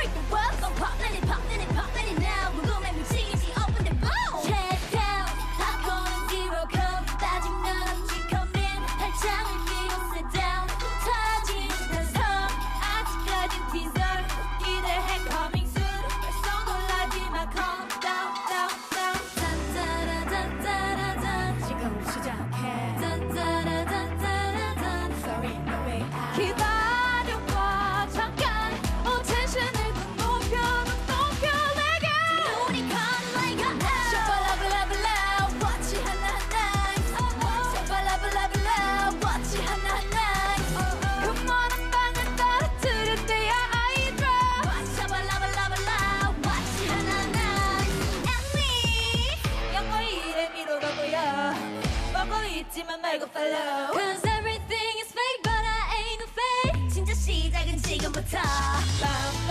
break the world so pop, let it pop, let it pop, let it now 궁금해 미치겠지 open the boom check down 팝콘은 zero come 빠지면 없지 come in 팔짱을 끼고 sit down 터진 듯한 성 아직까진 teaser 기대해 coming soon 벌써 놀라지마 calm down down down 짠짜라짠짜라짠 지금 시작해 짠짜라짠짜라짠 sorry no way out 기다려봐 잠깐 텐션을 더 높여 내게 눈이 가늘라이가 샤발라블라블라 watch it 하나하나 샤발라블라블라 watch it 하나하나 그 먼 방을 떨어뜨릴 때야 I drop 샤발라블라블라 watch it 하나하나 and me 영어 이름으로 가고요 보고 있지만 말고 follow Cause everything is fake but I ain't no fake 진짜 시작은 지금부터